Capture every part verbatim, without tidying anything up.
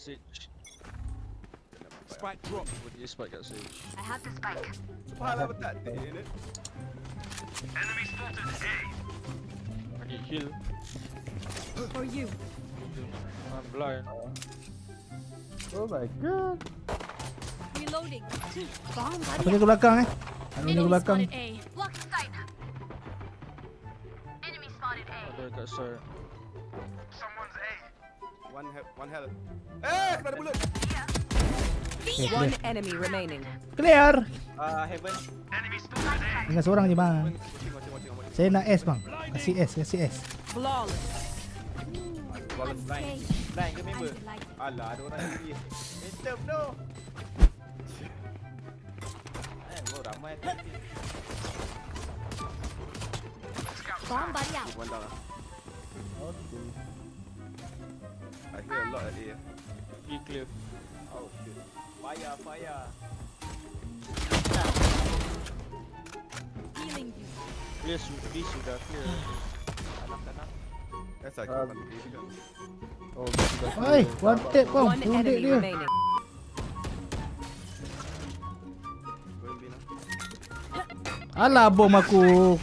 Sage. Spike drop. What do you spike at Sage? I have the spike. Subhanallah betul ini. Enemy spotted A. I need heal. For you. I'm blind. Oh my god. Reloading. Bomb Aku buddy. jaga belakang eh. Aku jaga Enemy belakang. spotted A. Block sight. Enemy spotted A. Ada kat start. Someone's A. One health, one health. Eh, kena ada bullet. Okay, One clear. enemy remaining. Clear. Ah, heaven. Enemy spotted A. Tinggal seorang je bang. Watching, watching, watching, watching. Saya nak S bang. Kasih S, kasih S. Flawless. Balas blind. Blind ke member? Alah, ada orang yang pergi. Phantom tu. Eh, oh ramai tu. Bomb buddy out. One down. I hear a lot at A. Be clear. Oh shit. Fire, fire. Healing you. Clear sudah, sudah clear. Tanam, tanam. That's like um, Oh, sudah. Oi, one tap bang. One Wounded enemy dia. remaining. going B now. Alah bom aku.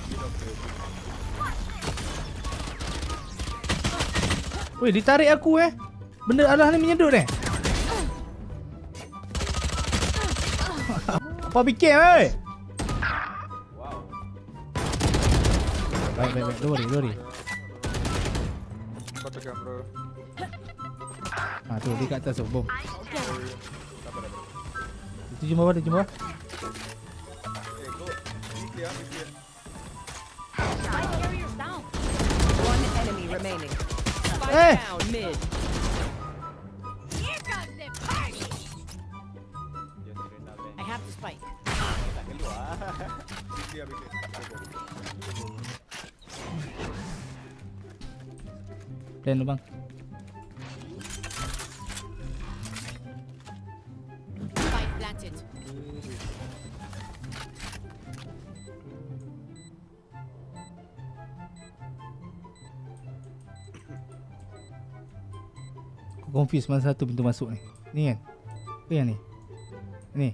Weh, ditarik aku eh. Benda alah ni menyedut eh. Apa fikir weh? Wow. Baik, baik, baik. Don't worry, don't worry. Kau tekan bro. Ha tu, dia kat atas tu, bom. Sabar, sabar. Itu je bawah, dia je bawah. Eh, go. Be clear, be clear. Spike carriers down. One enemy remaining. Spike Eh. down mid. Here comes the party. Dia surrender back. I have the spike. Tak keluar. Be clear, be clear. Go, go. Plan tu bang. Spike planted. Aku confuse mana satu pintu masuk ni. Ni kan? Apa yang ni? Ni.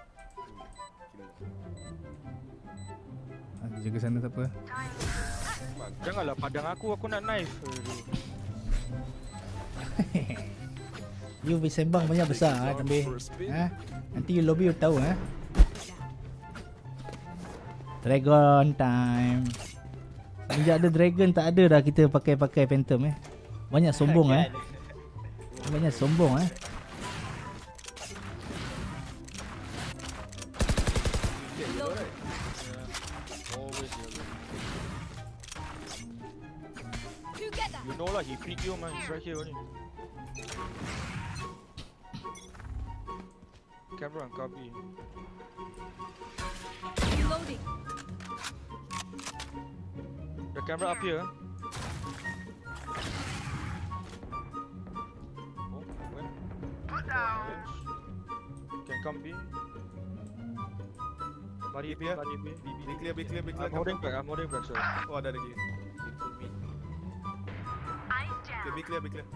Ha, dia jaga sana tak apa. Janganlah padang aku, aku nak knife. You bersembang banyak besar ah, Tambi. Ha? Nanti you lobby you tahu ha. Dragon time. Sejak ada dragon tak ada dah kita pakai-pakai phantom eh. Banyak sombong eh. Banyak sombong eh. Always yellow. Together. You know lah, he pick you man, he's right here only. Camera and copy. Reloading. The camera up here. Oh, when? Put down. Can come B. Mari B, Here. mari B. Be clear, be clear, be clear. I'm holding back, I'm holding back, sorry. Oh, ada lagi. Okay, be clear, be clear.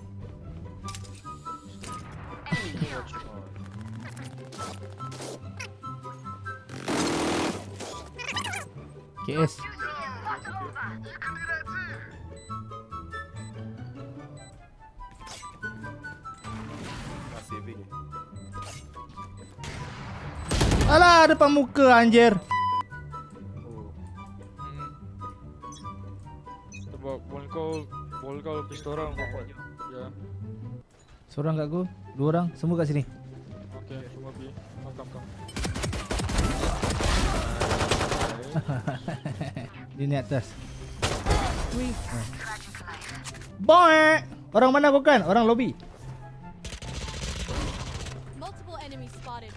K S. Ah, saving ni. Alah depan muka anjir. Oh. Hmm. Sebab ball kau, ball kau pistol orang kau buat. Ya. Seorang kat aku, dua orang, semua kat sini. Okay, semua B. Come, come, come. Dia ni atas. Boy! Orang mana bukan? Orang lobby. Multiple enemies spotted.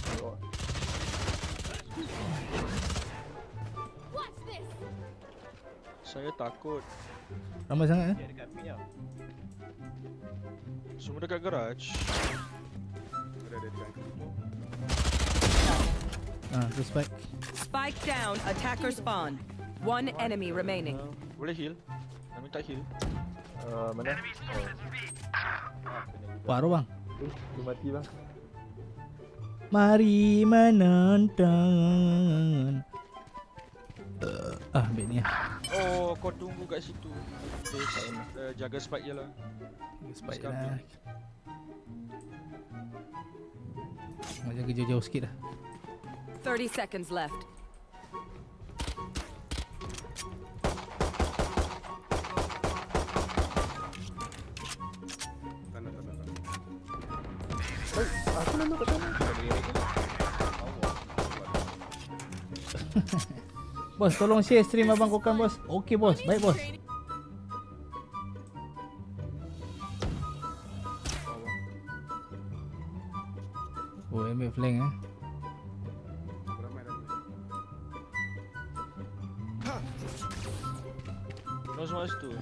Watch this. Saya takut. Ramai sangat eh? Dia dekat mid tau. Semua dekat garage. Ada ada dekat aku. Ah, tu spike. Spike down. Attacker spawn. One enemy remaining. Uh, boleh heal. Nak minta heal. Uh, Uh, mana? Enemy Oh, spotted B. Paruh bang. eh, dia mati bang. Mari menonton. Uh, ah, ambil ni lah. Oh, kau tunggu kat situ. Base, uh, jaga spike je lah. Spike lah. Nak jaga jauh-jauh sikit dah. thirty seconds left. Tanah, tanah, tanah. Eh, aku lalu kat sana. Bos, tolong share stream abang Kokan bos. Okey bos, baik bos. Oh, ambil flank eh. Ramai, ramai. No semua situ.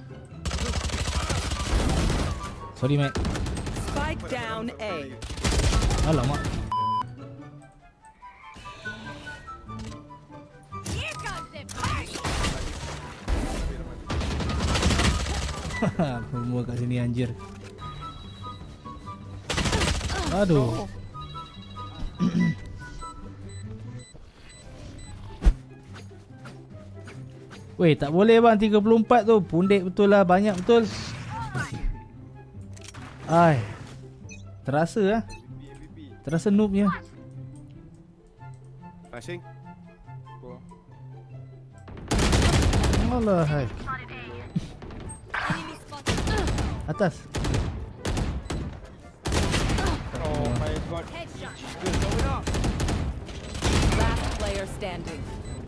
Sorry mate. Spike down A. Alamak. Here comes the Semua kat sini anjir. Aduh. Weh, tak boleh bang tiga puluh empat tu. Pundek betul lah, banyak betul. Ai. Terasa ah. M V P. Terasa noobnya. Flashing. Allah hai. enemy spotted. Atas. Oh my god. Headshot. Last player standing.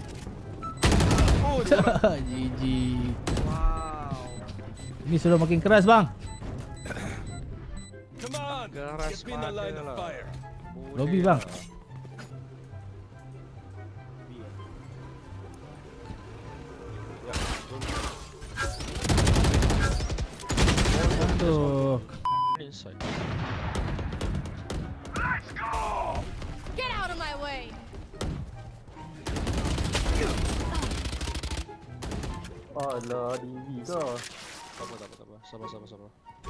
G G. Ini sudah makin keras bang. Come on. Keras Get me in the line mana of lah. fire. Lobby bang. Aduh. Inside. Get out of my way. Alah, D V kau. Tak apa, tak apa, tak apa. Sabar, sabar, sabar.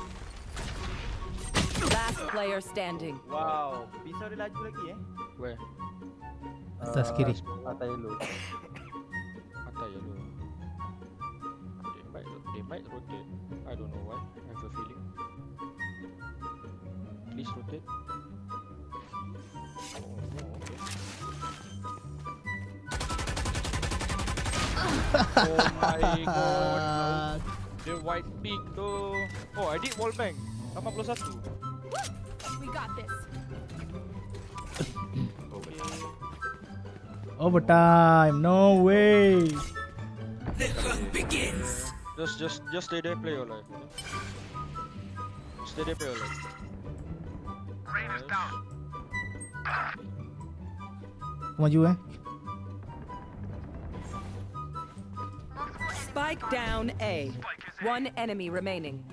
Last player standing. Wow, pisau dia laju lagi eh. Where? Atas Ah, kiri. Atas yellow. Atas ya lu. They might, they might rotate. I don't know why. I have a feeling. Please rotate. Oh, no, okay. Oh my god. The white pig tu. Oh, I did wall bang. lapan puluh satu. We got this. Overtime. No way. Just, just, just stay there, play your life. Okay? Stay there, play your life. Rain is down. Aku maju eh. Spike down A. One enemy remaining.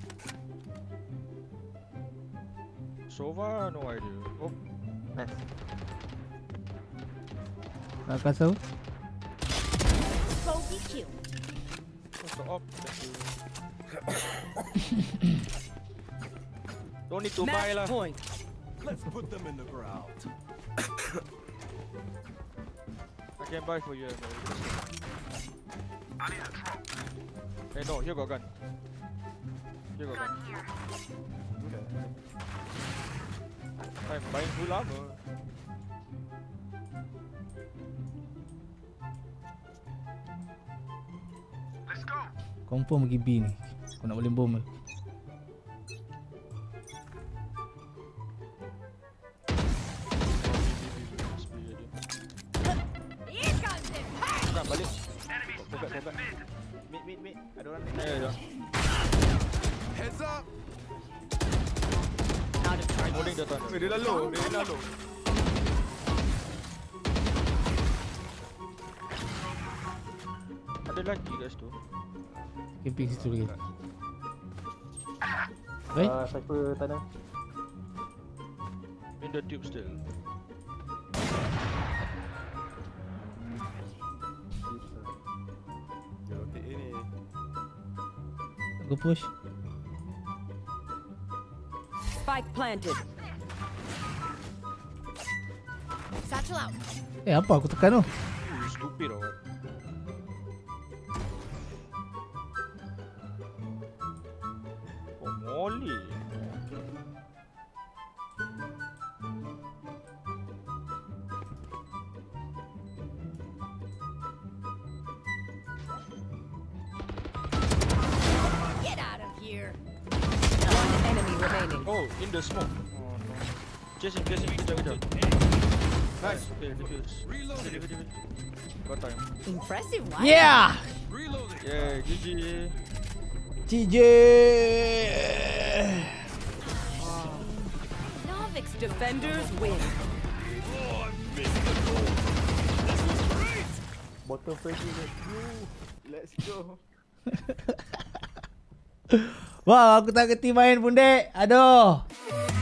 Sova, no idea. Oh, Nice. Nak kasih. Bogey kill. what's the op? Thank you. Don't need to buy lah. Match point. Let's put them in the ground. I can buy for you. I need a drop. Hey, no, here got gun. Here got gun. I'm buying full armor. Let's go. Confirm pergi B ni. Aku nak boleh bom. Here comes the Bukan balik. Enemy Tobat, spotted tobat. mid. Mid, mid, mid. Ada orang Ya, ya. Heads up. Out of charge. Holding the tunnel. Eh, dia lalu. Dia lalu. Ada lagi guys tu. Camping situ lagi. Baik. Ah, cypher tanah. In the tube still. Dia rotate ni. Aku push. Spike planted. Satchel out. Eh apa aku tekan tu? You stupid or what? Oh, molly. Get out of here. One enemy remaining. Oh, in the smoke. Oh no. Chase him, chase him. Kejap, kejap. Nice. Okay, defuse. Reloading. Defuse, defuse. Got time. Impressive, what? Yeah. Reloading. Yeah, G G. G G. Novix Defenders win. Oh, I missed the goal. This was great. Bottom first let's go. Let's go. Wah, aku tak kerti main pun, dek. Aduh.